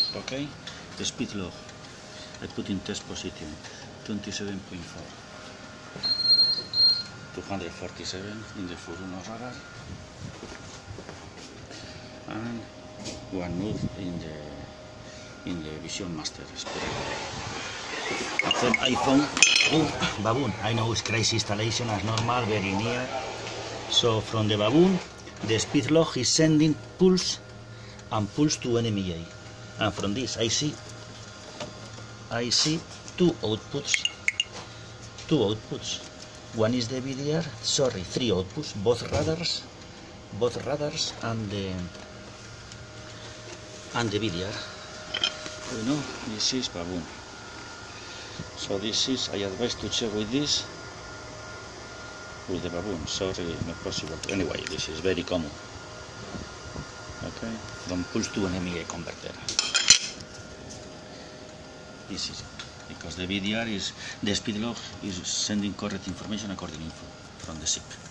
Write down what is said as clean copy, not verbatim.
Okay, the speed log I put in test position 27.4, 247 in the Furuno radar, and 1 knot in the Vision Master. From iPhone, Baboon. I know it's crazy installation as normal, very near. So from the Baboon, the speed log is sending pulse and pulse to NMEA. And from this I see two outputs. One is the VDR, sorry, 3 outputs, both radars and the VDR. You know, this is Baboon. So this is, I advise to check with this, with the Baboon. Sorry, not possible. Anyway, this is very common. Okay, from pulse to NMEA converter. This is it, because the VDR is, the speed log is sending correct information according to info from the SIP.